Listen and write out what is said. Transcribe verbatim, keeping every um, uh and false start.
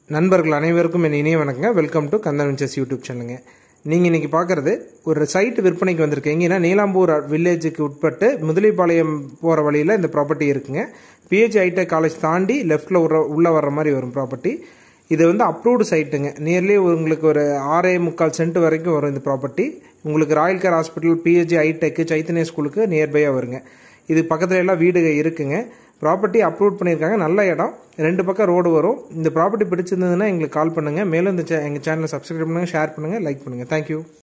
நண்பர்கள் அனைவருக்கும் என் இனிய வணக்கங்க. Welcome to Kandhan ventures YouTube சேனலுங்க. நீங்கள் இன்றைக்கி பார்க்குறது ஒரு சைட்டு விற்பனைக்கு வந்திருக்கு. எங்கன்னா நீலாம்பூர் வில்லேஜுக்கு உட்பட்டு முதலிப்பாளையம் போகிற வழியில் இந்த ப்ராப்பர்ட்டி இருக்குங்க. பிஹெச்ஐ ஐடெக் காலேஜ் தாண்டி லெஃப்ட்டில் உள்ள உள்ளே வர்ற மாதிரி வரும் ப்ராப்பர்ட்டி. இது வந்து அப்ரூவ்டு சைட்டுங்க. நியர்லி உங்களுக்கு ஒரு ஆறே முக்கால் சென்ட் வரைக்கும் வரும் இந்த ப்ராப்பர்ட்டி. உங்களுக்கு Royal Care hospital, BHI iTech, Chaitanya ஸ்கூலுக்கு நியர்பையாக வருங்க. இது பக்கத்தில் எல்லாம் வீடு இருக்குங்க. ப்ராப்பர்ட்டி அப்ரூவ் பண்ணியிருக்காங்க. நல்ல இடம், ரெண்டு பக்கம் ரோடு வரும். இந்த ப்ராப்பர்ட்டி பிடிச்சிருந்ததுன்னா எங்களுக்கு கால் பண்ணுங்கள். மேலும் இந்த எங்கள் சேனலை சப்ஸ்கிரைப் பண்ணுங்கள், ஷேர் பண்ணுங்கள், லைக் பண்ணுங்கள். தேங்க்யூ.